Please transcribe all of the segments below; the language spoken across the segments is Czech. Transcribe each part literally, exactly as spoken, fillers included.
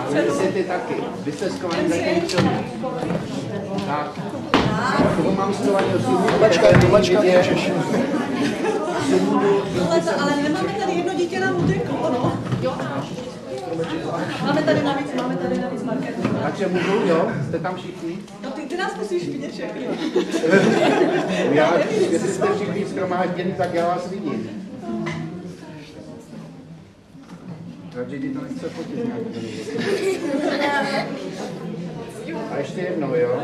Vy taky. Vy jste skovaný za něco. Tak. Toho mám skovaný osm. Tomačka, tomačka, můžeš. Ale nemáme tady jedno dítě na mutenku, ono. Jo. Máme tady navíc, máme tady navíc marketu. Takže můžu, jo? Jste tam všichni? No ty, ty nás musíš vidět všechny. Já, jestli jste všichni shromážděni, tak já vás vidím. Takže ty to nechce fotit nějak. A ještě jednou, jo?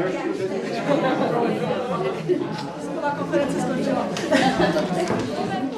Konference skončila.